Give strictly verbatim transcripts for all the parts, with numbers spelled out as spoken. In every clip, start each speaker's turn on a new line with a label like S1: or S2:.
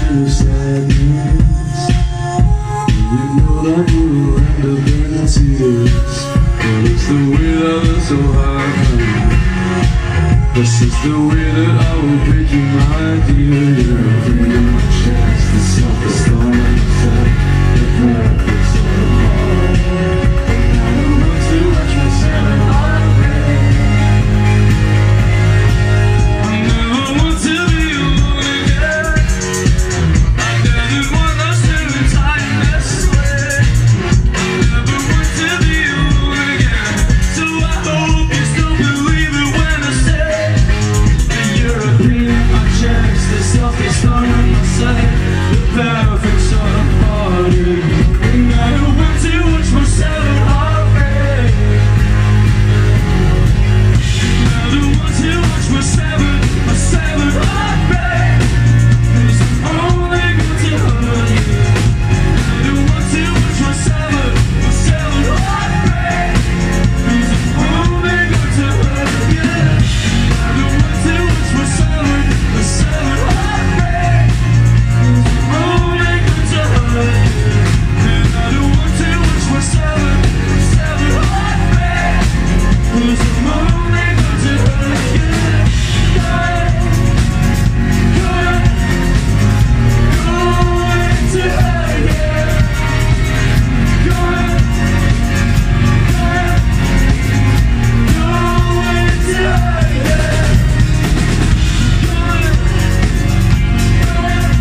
S1: feel sadness. You know that we'll end up in tears, but it's the way that it's so hard. This is the way that I will break you, my dear. You're a freedom, a chance, the selfish thought of yourself, the perfect sort of heart. I don't want to watch myself heartbreak. I never want to be alone again. I never want us to retire this way. I never want to be alone again. So I hope you still believe it when I say that you're a freedom, a chance, the selfish thought of myself, the perfect sort of hearted. And I don't want to watch myself heartbreak. I don't want to watch myself, myself heartbreak. 'Cause I'm only going to hurt you. I don't want to watch myself, myself heartbreak. 'Cause I'm only going to hurt you. I don't want to watch myself, myself heartbreak. 'Cause I'm only going to hurt you. And I don't want to watch myself, myself heartbreak. 'Cause I'm only going to hurt you. Going, going, going to hurt you. Going, going, going to hurt you. Going, going,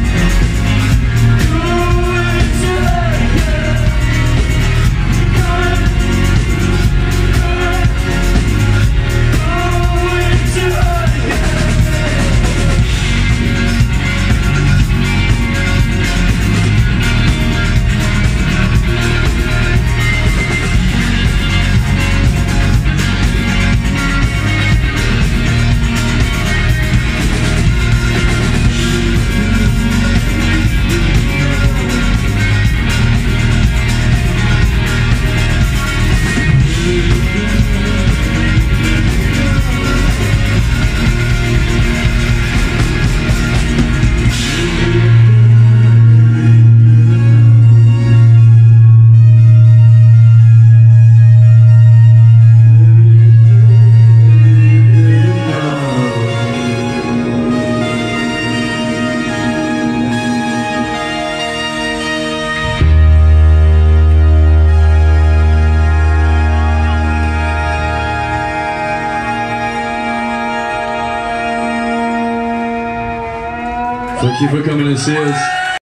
S1: going to hurt you. Going, going, going to hurt you. Thank you for coming and see us.